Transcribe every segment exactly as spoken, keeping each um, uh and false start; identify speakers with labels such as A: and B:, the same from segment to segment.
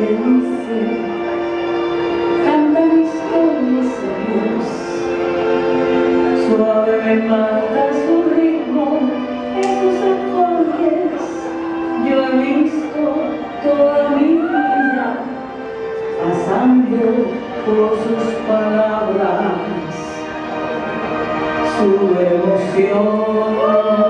A: que dice, canta mi historia esa voz, suave me mata su ritmo, esos acordes. Yo he visto toda mi vida pasando por sus palabras, su emoción.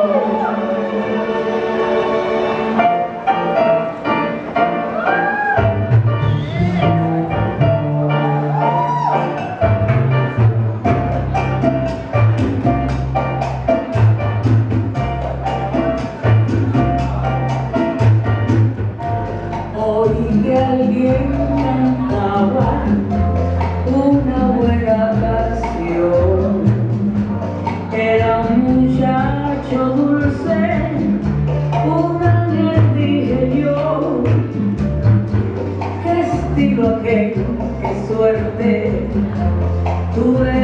A: Oí que alguien cantaba una buena canción, era un muchacho dulce, un ángel, dije yo. Qué estilo aquel, qué suerte tuve.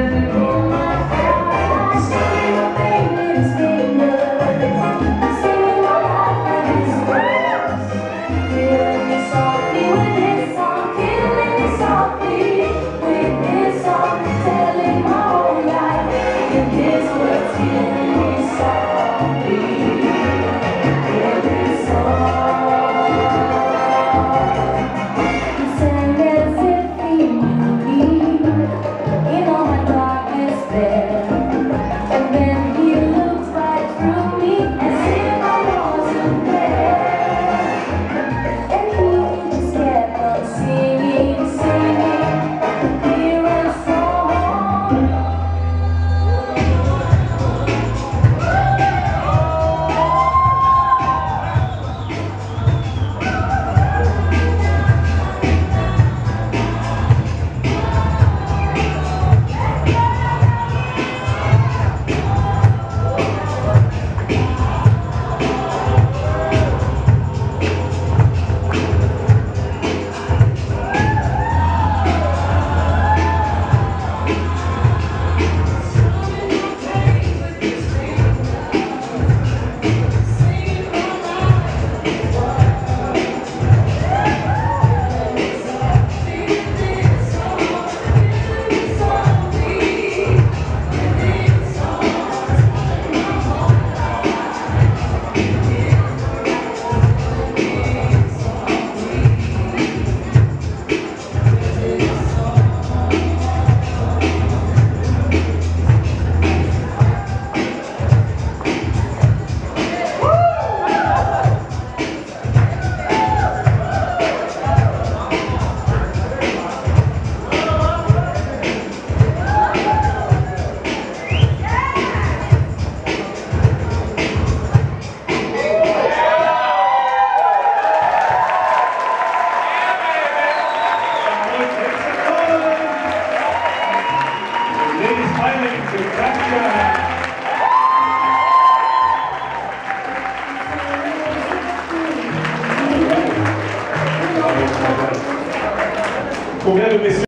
B: Combien de messieurs